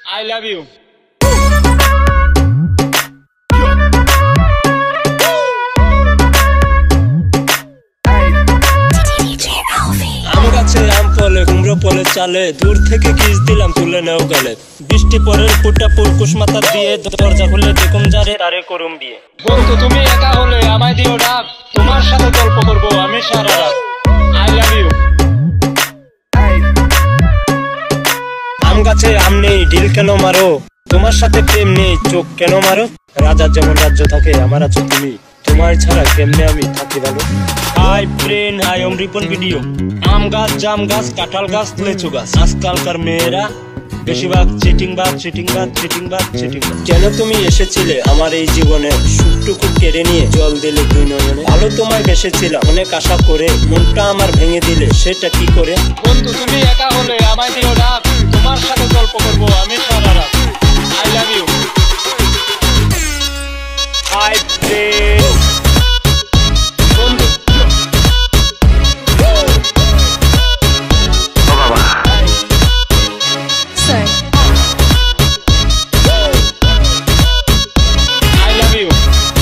I love you. আম গাছে আম ফলে কুমড়ো ফলে চালে দূর থেকে কিস দিলাম তুলে নেও গেলে বৃষ্টি পরের ফুটা পুরকুশ মাথা দিয়ে দরজা খুলে দেখুম যারে তারে করুম বিয়ে। বন্ধু তুমি একা হলে আমায় দিও ডাক, তোমার সাথে গল্প করবো আমি সারা রাত। I love you. আম গাছে আম নেই ঢিল কেন মারো, তোমার সাথে প্রেম নেই চোখ কেন মারো। রাজার যেমন রাজ্য থাকে আমার আছো তুমি, তোমার ছাড়া কেমনে আমি থাকি ভালো। Hi friend, hi Om Ripon video. আম গাছ, জাম গাছ, কাঁঠাল গাছ, লিচু গাছ, আজকালকার মেয়েরা বেশিরভাগ চিটিংবাজ। কেন তুমি এসেছিলে আমার এই জীবনে, সুখটুকু কেড়ে নিয়ে জল দিলে দুই নয়নে। ভালো তোমায় বেসেছিলাম অনেক আশা করে, মনটা আমার ভেঙে দিলে সেটা কি করে। বন্ধু তুমি একা হলে আমায় দিও ডাক, তোমার সাথে গল্প করবো আমি সারা রাত। I love you. Hi friend, বন্ধু Sir. I love you.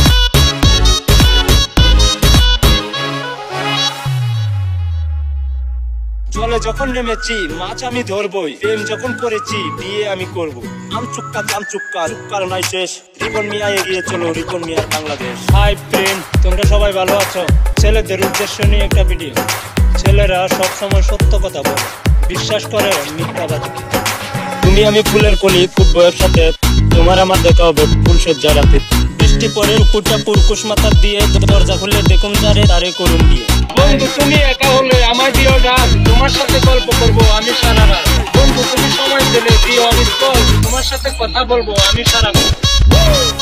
জলে যখন নেমেছি মাছ আমি ধরবই, প্রেম যখন করেছি বিয়ে আমি করব। আম চুক্কা জাম চুক্কা চুক্কার নাই শেষ, রিপন মিয়া এগিয়ে চলো রিপন মিয়ার বাংলাদেশ। হাই ফ্রেন্ড, তোমরা সবাই ভালো আছো? ছেলেদের উদ্দেশ্য নিয়ে একটা ভিডিও। ছেলেরা সবসময় সত্য কথা বলে, বিশ্বাস করে মিথ্যাবাদী। তুমি আমি ফুলের কলি খুব বয়ের সাথে, তোমার আমার দেখা হবে ফুল সজ্জা রাতে। বৃষ্টি পরে ফুটা পুরকুশ মাথা দিয়ে দরজা খুলে দেখুন যারে তারে করুন বিয়ে। বন্ধু তুমি একা হলে আমায় দিও ডাক, তোমার সাথে গল্প করবো আমি সারা রাত। বন্ধু তুমি সময় দিলে দিও আমি কল, তোমার সাথে কথা বলবো আমি সারা রাত।